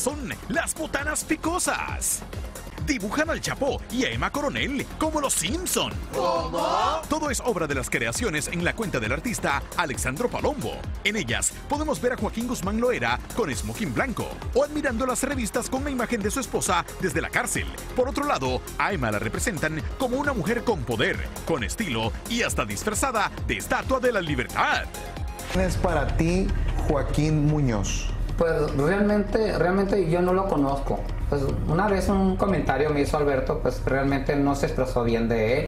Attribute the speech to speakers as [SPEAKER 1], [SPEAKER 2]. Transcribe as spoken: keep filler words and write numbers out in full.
[SPEAKER 1] son las botanas picosas. Dibujan al Chapo y a Emma Coronel como los Simpson. ¿Cómo? Todo es obra de las creaciones en la cuenta del artista Alexandro Palombo. En ellas podemos ver a Joaquín Guzmán Loera con smoking blanco o admirando las revistas con la imagen de su esposa desde la cárcel. Por otro lado, a Emma la representan como una mujer con poder, con estilo y hasta disfrazada de Estatua de la Libertad.
[SPEAKER 2] ¿Quién es para ti Joaquín Muñoz?
[SPEAKER 3] Pues realmente, realmente yo no lo conozco. Pues una vez un comentario me hizo Alberto, pues realmente no se expresó bien de él.